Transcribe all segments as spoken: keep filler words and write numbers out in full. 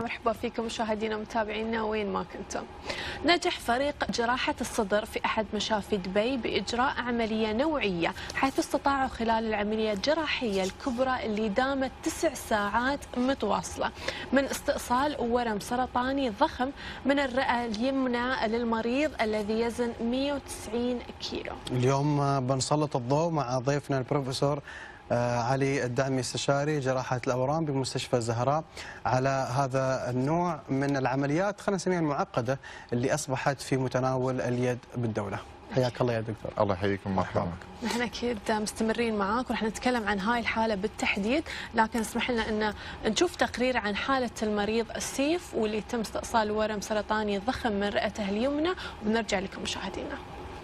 مرحبا فيكم مشاهدينا ومتابعينا وين ما كنتم. نجح فريق جراحة الصدر في أحد مشافي دبي بإجراء عملية نوعية، حيث استطاعوا خلال العملية الجراحية الكبرى اللي دامت تسع ساعات متواصلة من استئصال ورم سرطاني ضخم من الرئة اليمنى للمريض الذي يزن مئة وتسعين كيلو. اليوم بنسلط الضوء مع ضيفنا البروفيسور علي الدعمي، استشاري جراحة الأورام بمستشفى الزهراء، على هذا النوع من العمليات خلينا نسميها المعقدة اللي أصبحت في متناول اليد بالدولة. حياك الله يا دكتور. الله يحييكم، مرحبا. نحن اكيد مستمرين معاك ورح نتكلم عن هاي الحاله بالتحديد، لكن اسمح لنا ان نشوف تقرير عن حاله المريض سيف واللي تم استئصال ورم سرطاني ضخم من رئته اليمنى، وبنرجع لكم مشاهدينا.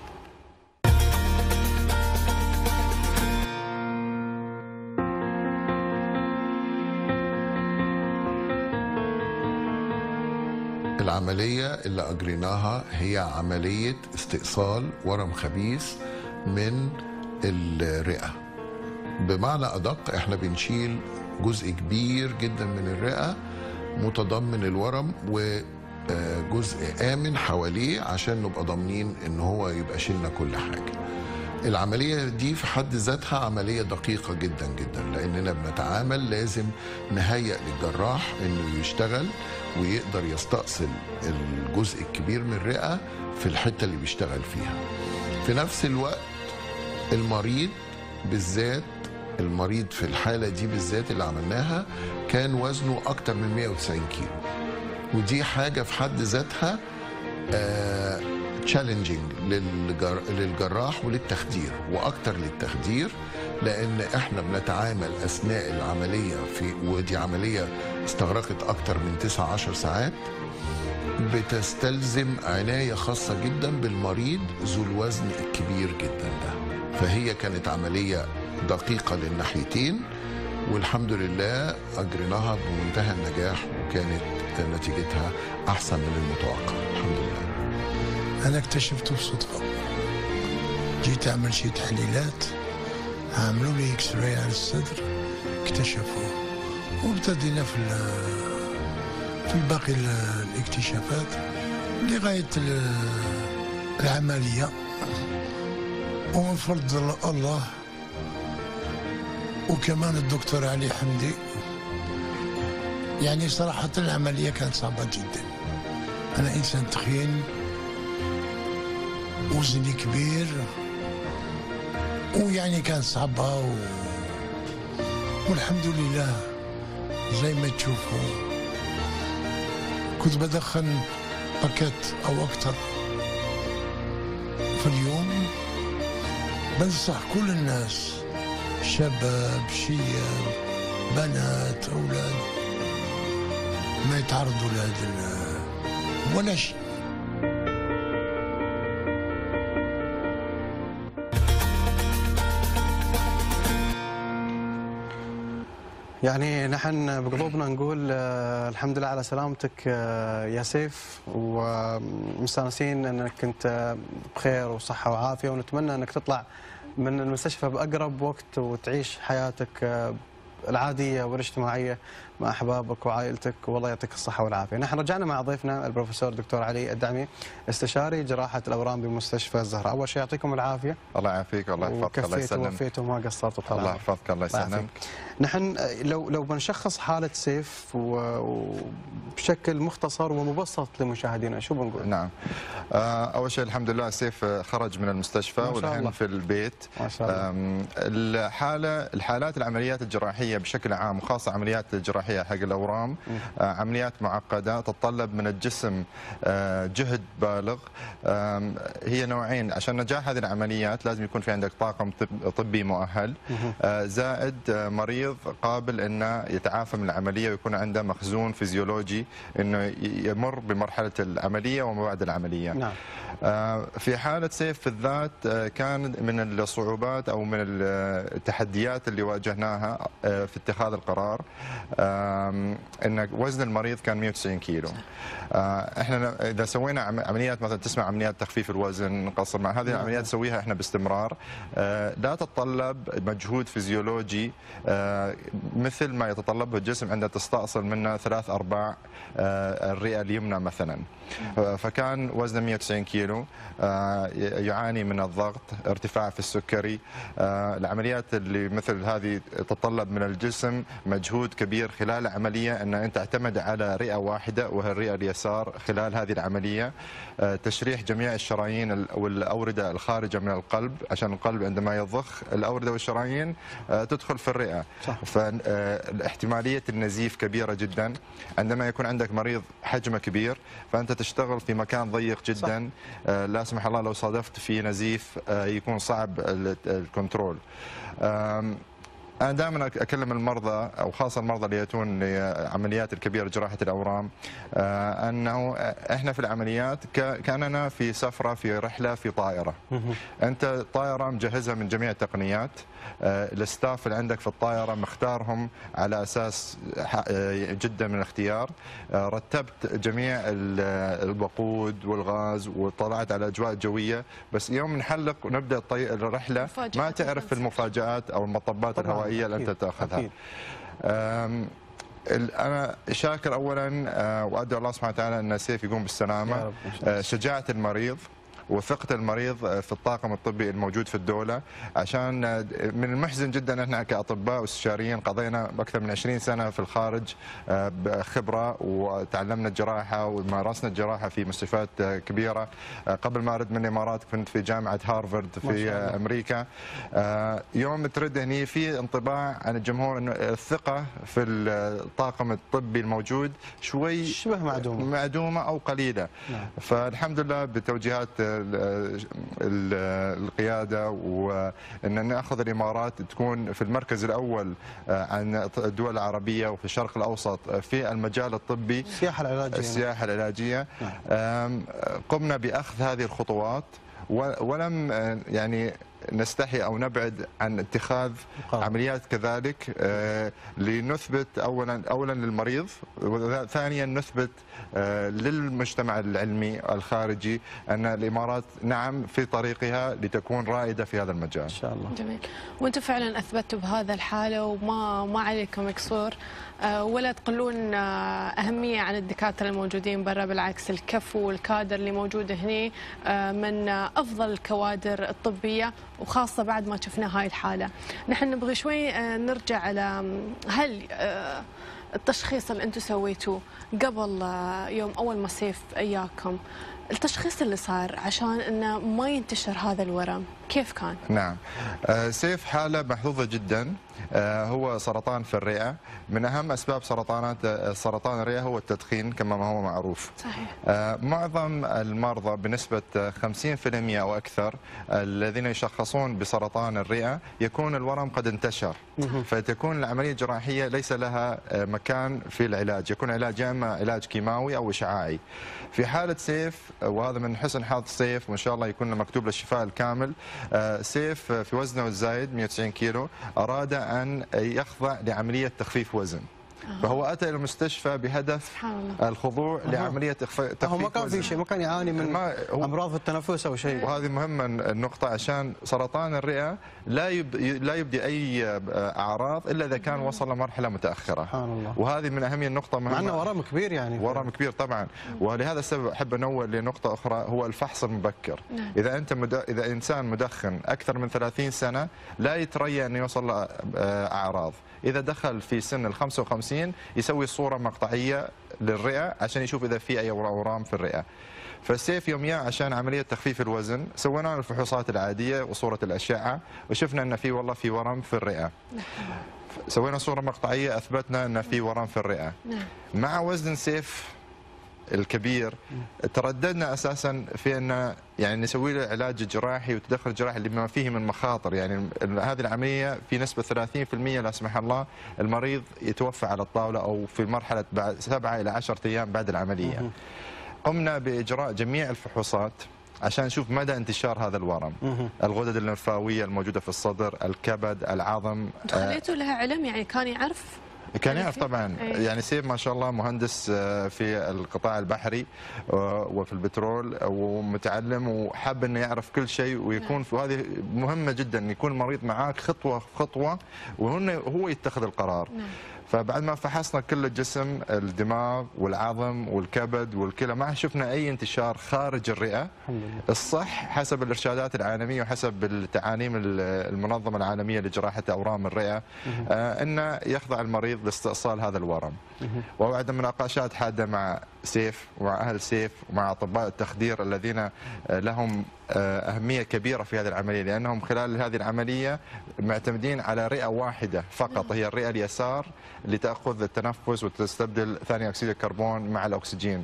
العملية اللي أجريناها هي عملية استئصال ورم خبيث من الرئة. بمعنى أدق احنا بنشيل جزء كبير جدا من الرئة متضمن الورم وجزء آمن حواليه عشان نبقى ضامنين ان هو يبقى شيلنا كل حاجة. العملية دي في حد ذاتها عملية دقيقة جدا جدا، لأننا بنتعامل لازم نهيئ للجراح إنه يشتغل ويقدر يستأصل الجزء الكبير من الرئة في الحتة اللي بيشتغل فيها. في نفس الوقت المريض بالذات، المريض في الحالة دي بالذات اللي عملناها كان وزنه أكتر من مئة وتسعين كيلو، ودي حاجة في حد ذاتها آه تشالنجينج للجراح وللتخدير، واكتر للتخدير، لان احنا بنتعامل اثناء العمليه في ودي عمليه استغرقت اكتر من تسعة عشر ساعات، بتستلزم عنايه خاصه جدا بالمريض ذو الوزن الكبير جدا ده. فهي كانت عمليه دقيقه للناحيتين، والحمد لله اجريناها بمنتهى النجاح، وكانت نتيجتها احسن من المتوقع الحمد لله. أنا اكتشفته بصدفة، جيت أعمل شي تحليلات، عملوا لي إكس راي على الصدر، اكتشفوه، وابتدينا في في باقي الاكتشافات لغاية العملية، ومن فضل الله وكمان الدكتور علي حمدي. يعني صراحة العملية كانت صعبة جدا. أنا إنسان تخين، وزني كبير، ويعني كان صعبة و... والحمد لله زي ما تشوفوا كنت بدخن باكيت أو أكتر في اليوم. بنصح كل الناس، شباب شياب بنات أولاد، ما يتعرضوا لهذا ولا شيء. يعني نحن بقلوبنا نقول آه الحمد لله على سلامتك آه يا سيف، ومستانسين انك كنت بخير وصحه وعافيه، ونتمنى انك تطلع من المستشفى باقرب وقت وتعيش حياتك آه العاديه والاجتماعيه مع احبابك وعائلتك، والله يعطيك الصحه والعافيه. نحن رجعنا مع ضيفنا البروفيسور دكتور علي الدعمي، استشاري جراحه الاورام بمستشفى الزهراء. اول شيء يعطيكم العافيه. الله يعافيك، الله يحفظك، الله يسلمك. وكفيت ووفيت وما قصرت. الله يحفظك، الله يسلمك. نحن لو لو بنشخص حاله سيف وبشكل مختصر ومبسط لمشاهدينا شو بنقول؟ نعم. اول شيء الحمد لله سيف خرج من المستشفى والحين في البيت. ما شاء الله. الحاله الحالات العمليات الجراحيه بشكل عام، وخاصه عمليات الجراحيه حق الاورام، عمليات معقده تتطلب من الجسم جهد بالغ. هي نوعين، عشان نجاح هذه العمليات لازم يكون في عندك طاقم طبي مؤهل، زائد مريض قابل انه يتعافى من العمليه ويكون عنده مخزون فيزيولوجي انه يمر بمرحله العمليه وما بعد العمليه. نعم. في حاله سيف بالذات كان من الصعوبات او من التحديات اللي واجهناها في اتخاذ القرار ان وزن المريض كان مئة وتسعين كيلو. احنا اذا سوينا عمليات مثلا، تسمع عمليات تخفيف الوزن، قصر، مع هذه العمليات نسويها احنا باستمرار، لا تتطلب مجهود فيزيولوجي مثل ما يتطلبه الجسم عندما تستأصل منه ثلاث أرباع الرئة اليمنى مثلا. فكان وزنه مئة وتسعين كيلو، يعاني من الضغط، ارتفاع في السكري. العمليات اللي مثل هذه تتطلب من الجسم مجهود كبير خلال العملية، أن أنت تعتمد على رئة واحدة وهي الرئة اليسار خلال هذه العملية. تشريح جميع الشرايين والأوردة الخارجة من القلب، عشان القلب عندما يضخ الأوردة والشرايين تدخل في الرئة. فاحتمالية النزيف كبيرة جدا. عندما يكون عندك مريض حجمه كبير فأنت تشتغل في مكان ضيق جدا، صح. لا سمح الله لو صادفت في نزيف يكون صعب الكنترول. أنا دائما أكلم المرضى أو خاصة المرضى اللي يأتون لعمليات الكبيرة جراحة الأورام أنه إحنا في العمليات كأننا في سفرة في رحلة في طائرة. أنت طائرة مجهزها من جميع التقنيات، الستاف اللي عندك في الطائرة مختارهم على أساس جدا من الاختيار، رتبت جميع الوقود والغاز وطلعت على الأجواء الجوية، بس يوم نحلق ونبدأ الرحلة ما تعرف المفاجآت أو المطبات الهوائية اللي أنت تأخذها. أنا شاكر أولا وأدعو الله سبحانه وتعالى أن سيف يقوم بالسلامة، شجاعة المريض وثقة المريض في الطاقم الطبي الموجود في الدولة. عشان من المحزن جدا احنا كأطباء واستشاريين قضينا أكثر من عشرين سنة في الخارج بخبرة، وتعلمنا الجراحة ومارسنا الجراحة في مستشفيات كبيرة. قبل ما أرد من الإمارات كنت في جامعة هارفارد في أمريكا. يوم ترد هني في انطباع عن الجمهور أنه الثقة في الطاقم الطبي الموجود شوي شبه معدومة معدومة أو قليلة. نعم. فالحمد لله بتوجيهات القيادة وأن نأخذ الإمارات تكون في المركز الأول عن الدول العربية وفي الشرق الأوسط في المجال الطبي، السياحة العلاجية. السياحة العلاجية. قمنا بأخذ هذه الخطوات ولم يعني نستحي أو نبعد عن اتخاذ مقام. عمليات كذلك لنثبت أولا أولا للمريض، وثانيا نثبت للمجتمع العلمي الخارجي أن الإمارات نعم في طريقها لتكون رائدة في هذا المجال إن شاء الله. جميل. وأنتم فعلا أثبتوا بهذا الحالة وما ما عليكم قصور ولا تقلون أهمية عن الدكاترة الموجودين برا، بالعكس الكفو والكادر اللي موجودة هنا من أفضل الكوادر الطبية، وخاصة بعد ما شفنا هاي الحالة. نحن نبغي شوي نرجع على هل التشخيص اللي أنتم سويتوه قبل يوم أول ما سيف إياكم، التشخيص اللي صار عشان انه ما ينتشر هذا الورم كيف كان؟ نعم، سيف حالة محظوظة جدا، هو سرطان في الرئة. من أهم أسباب سرطانات سرطان الرئة هو التدخين كما ما هو معروف. صحيح. معظم المرضى بنسبة خمسين بالمئة أو أكثر الذين يشخصون بسرطان الرئة يكون الورم قد انتشر، فتكون العملية الجراحية ليس لها مكان في العلاج، يكون علاج يا إما علاج كيماوي أو إشعاعي. في حالة سيف، وهذا من حسن حظ سيف وإن شاء الله يكون مكتوب له الشفاء الكامل، سيف في وزنه الزايد مئة وتسعين كيلو أراد أن يخضع لعملية تخفيف وزن. فهو أتى إلى المستشفى بهدف الخضوع أه. لعملية تخفيف وزن. هو ما كان في شيء، ما كان يعاني من أمراض التنفس أو شيء. وهذه مهمة النقطة، عشان سرطان الرئة لا يبدي لا يبدي أي أعراض إلا إذا كان وصل لمرحلة متأخرة. سبحان الله. وهذه من أهم النقطة مهمة. مع أنه ورم كبير يعني. ورم كبير طبعا، ولهذا السبب أحب أنوه لنقطة أخرى، هو الفحص المبكر. نعم. إذا أنت مد... إذا إنسان مدخن أكثر من ثلاثين سنة لا يتريى أن يوصل لأعراض. إذا دخل في سن ال خمسة وخمسين يسوي صورة مقطعية للرئة عشان يشوف إذا في أي أورام في الرئة. فالسيف يوم جاء عشان عملية تخفيف الوزن سوينا له الفحوصات العادية وصورة الأشعة وشفنا أن في والله في ورم في الرئة. سوينا صورة مقطعية أثبتنا أن في ورم في الرئة. مع وزن سيف الكبير ترددنا اساسا في ان يعني نسوي له علاج جراحي وتدخل جراحي لما فيه من مخاطر. يعني هذه العمليه في نسبه ثلاثين بالمئة لا سمح الله المريض يتوفى على الطاوله او في مرحله بعد سبعه الى عشرة ايام بعد العمليه. قمنا باجراء جميع الفحوصات عشان نشوف مدى انتشار هذا الورم. الغدد الليمفاويه الموجوده في الصدر، الكبد، العظم. خليتوا لها علم يعني كان يعرف كان يعرف طبعا. أيه. يعني سيف ما شاء الله مهندس في القطاع البحري وفي البترول ومتعلم وحاب انه يعرف كل شيء ويكون في هذه مهمه جدا، يكون المريض معاك خطوه خطوه وهو يتخذ القرار. نعم. فبعد ما فحصنا كل الجسم، الدماغ والعظم والكبد والكلى، ما شفنا اي انتشار خارج الرئه. الصح حسب الارشادات العالميه وحسب التعاليم المنظمه العالميه لجراحه اورام الرئه آه انه يخضع المريض لاستئصال هذا الورم. وبعد مناقشات حاده مع سيف ومع اهل سيف ومع اطباء التخدير الذين لهم اهميه كبيره في هذه العمليه، لانهم خلال هذه العمليه معتمدين على رئه واحده فقط، هي الرئه اليسار اللي تاخذ التنفس وتستبدل ثاني اكسيد الكربون مع الاكسجين.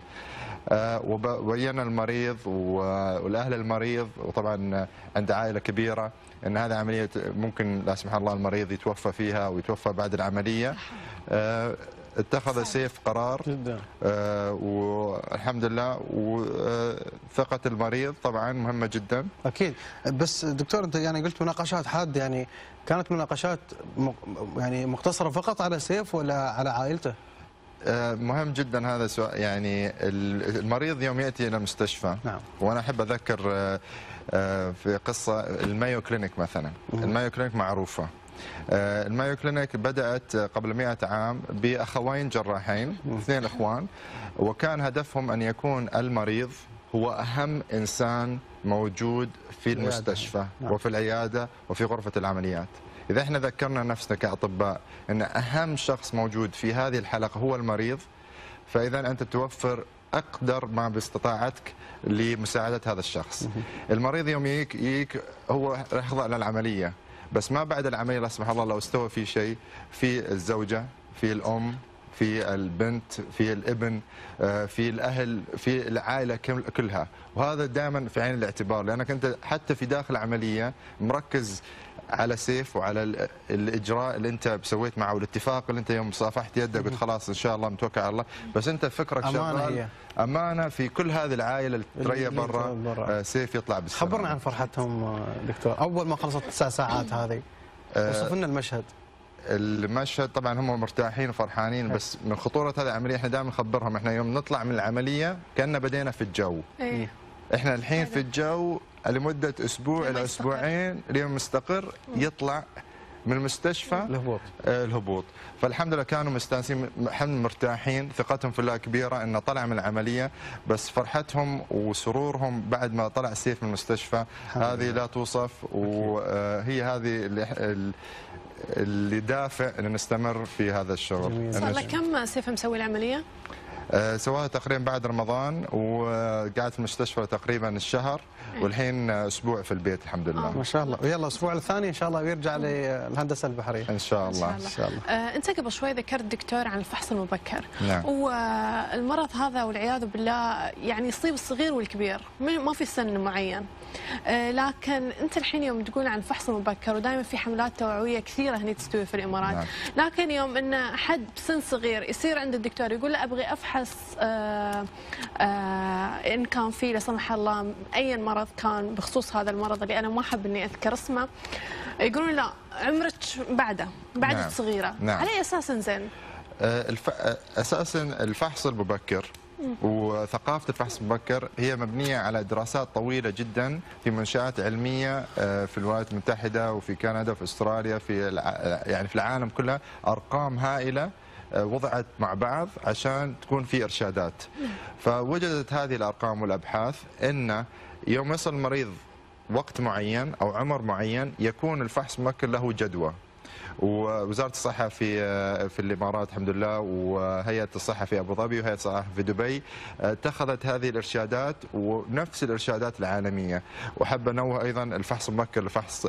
وبينا المريض والاهل المريض، وطبعا عند عائله كبيره، ان هذه عمليه ممكن لا سمح الله المريض يتوفى فيها ويتوفى بعد العمليه. اتخذ سيف قرار جدا آه والحمد لله، وثقة المريض طبعا مهمة جدا. اكيد. بس دكتور انت يعني قلت مناقشات حادة، يعني كانت مناقشات يعني مقتصرة فقط على سيف ولا على عائلته؟ آه مهم جدا هذا السؤال. يعني المريض يوم ياتي الى المستشفى، نعم. وانا احب اذكر آه آه في قصة المايو كلينيك مثلا. المايو كلينيك معروفة. المايو كلينيك بدأت قبل مئة عام بأخوين جراحين، اثنين إخوان، وكان هدفهم أن يكون المريض هو أهم إنسان موجود في المستشفى وفي العيادة وفي غرفة العمليات. إذا احنا ذكرنا نفسنا كأطباء أن أهم شخص موجود في هذه الحلقة هو المريض، فإذا أنت توفر أقدر ما باستطاعتك لمساعدة هذا الشخص. المريض يوم يجيك يجيك هو راح يخضع للعملية، بس ما بعد العملية لا سمح الله لو استوى في شيء في الزوجة، في الأم، في البنت، في الابن، في الأهل، في العائلة كلها، وهذا دائما في عين الاعتبار، لأنك أنت حتى في داخل العملية مركز على سيف وعلى الاجراء اللي انت سويت معه والاتفاق اللي انت يوم صافحت يده قلت خلاص ان شاء الله متوكل على الله، بس انت فكرك شغال امانه في كل هذه العائله اللي تريا برا. سيف يطلع بالسلامه. خبرنا عن فرحتهم دكتور اول ما خلصت التسع ساعات هذه، وصف لنا المشهد. المشهد طبعا هم مرتاحين وفرحانين، بس من خطوره هذه العمليه احنا دائما نخبرهم احنا يوم نطلع من العمليه كأننا بدينا في الجو. ايه. احنا الحين في الجو لمدة أسبوع إلى أسبوعين اليوم مستقر، يطلع من المستشفى الهبوط. الهبوط فالحمد لله كانوا مستانسين مرتاحين، ثقتهم في الله كبيرة إنه طلع من العملية، بس فرحتهم وسرورهم بعد ما طلع سيف من المستشفى هذه لا توصف، وهي هذه اللي اللي دافع أن نستمر في هذا الشغل. صار لك كم سيف مسوي العملية؟ أه سواها تقريبا بعد رمضان، وقعدت في المستشفى تقريبا الشهر، والحين اسبوع في البيت الحمد لله. ما شاء الله. ويلا الاسبوع الثاني ان شاء الله ويرجع للهندسه البحريه ان شاء الله. ان شاء الله. آه انت قبل شوي ذكرت دكتور عن الفحص المبكر. نعم. والمرض هذا والعياذ بالله يعني يصيب الصغير والكبير، ما في سن معين. آه لكن انت الحين يوم تقول عن الفحص المبكر، ودائما في حملات توعويه كثيره هنا تستوي في الامارات. نعم. لكن يوم ان حد بسن صغير يصير عند الدكتور يقول له ابغي افحص آه آه ان كان في لا سمح الله اي مرض كان بخصوص هذا المرض اللي انا ما احب اني اذكر اسمه، يقولون لا عمرك بعده بعد نعم. الصغيره. نعم. على اي اساس زين؟ آه الف... اساسا الفحص المبكر وثقافة الفحص المبكر هي مبنية على دراسات طويلة جدا في منشآت علمية في الولايات المتحدة وفي كندا وفي استراليا، في يعني في العالم كله أرقام هائلة وضعت مع بعض عشان تكون في إرشادات. فوجدت هذه الأرقام والأبحاث أن يوم يصل المريض وقت معين أو عمر معين يكون الفحص المبكر له جدوى. ووزارة الصحة في في الإمارات الحمد لله، وهيئة الصحة في أبو ظبي، وهيئة الصحة في دبي اتخذت هذه الإرشادات ونفس الإرشادات العالمية. وحب أنوه أيضا الفحص المبكر لفحص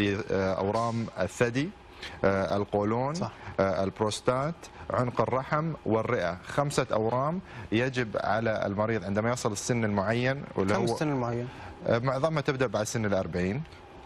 لأورام الثدي، القولون، صح. البروستات، عنق الرحم والرئة، خمسة أورام يجب على المريض عندما يصل السن المعين. كم السن المعين؟ معظمها تبدأ بعد سن الأربعين،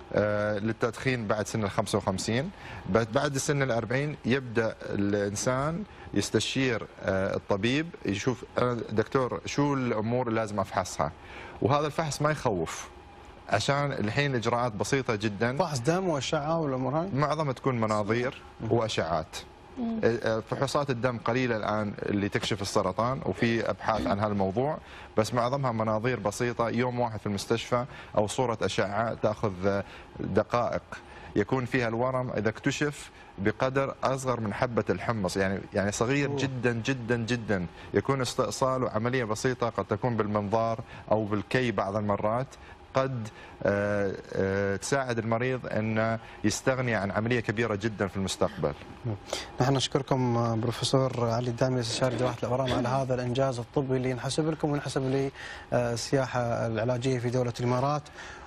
للتدخين بعد سن ال خمسة وخمسين، بعد سن الأربعين يبدأ الإنسان يستشير الطبيب يشوف دكتور شو الأمور اللي لازم أفحصها، وهذا الفحص ما يخوف عشان الحين الإجراءات بسيطة جدا. فحص دم وأشعة والأمور هاي؟ معظمها تكون مناظير وأشعات. فحوصات الدم قليله الان اللي تكشف السرطان، وفي ابحاث عن هالموضوع، بس معظمها مناظير بسيطه، يوم واحد في المستشفى او صوره اشعه تاخذ دقائق، يكون فيها الورم اذا اكتشف بقدر اصغر من حبه الحمص، يعني يعني صغير أوه. جدا جدا جدا، يكون استئصاله عمليه بسيطه قد تكون بالمنظار او بالكي بعض المرات، قد تساعد المريض أن يستغني عن عملية كبيرة جدا في المستقبل. نحن نشكركم بروفيسور علي الدامي استشاري جراحة الأورام على هذا الإنجاز الطبي اللي ينحسب لكم وينحسب للسياحة العلاجية في دولة الإمارات،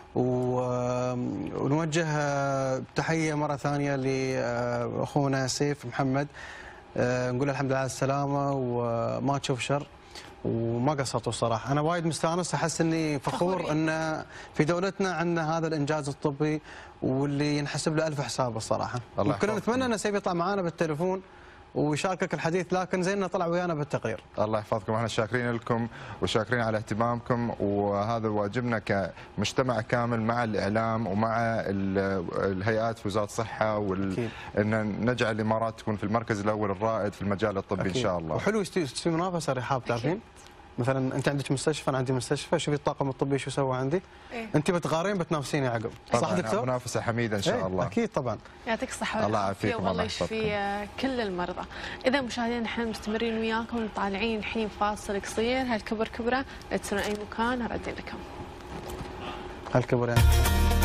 ونوجه تحية مرة ثانية لأخونا سيف محمد، نقول الحمد لله على السلامة وما تشوف شر وما قصرتوا الصراحه. انا وايد مستانس، احس اني فخور ان في دولتنا عندنا هذا الانجاز الطبي واللي ينحسب له الف حساب الصراحه. كنا نتمنى ان سيف يطلع معنا بالتليفون ويشاركك الحديث، لكن زين انه طلع ويانا بالتقرير. الله يحفظكم، احنا شاكرين لكم وشاكرين على اهتمامكم، وهذا واجبنا كمجتمع كامل مع الاعلام ومع الهيئات في وزاره الصحه وال... ان نجعل الامارات تكون في المركز الاول الرائد في المجال الطبي أكيد. ان شاء الله. وحلو يستوي منافسه رحاب، تعرفين؟ مثلا انت عندك مستشفى، انا عندي مستشفى، شوفي الطاقم الطبي شو سوى عندي. إيه؟ انت بتغارين بتنافسين يا عقب، صح دكتور؟ منافسه حميده ان شاء إيه؟ الله. اكيد طبعا. يعطيك الصحه الله يعافيك والله يشفي كل المرضى. اذا مشاهدينا احنا مستمرين وياكم، طالعين الحين فاصل قصير، هالكبر كبره لا تسرون اي مكان، ردين لكم. هالكبر يعني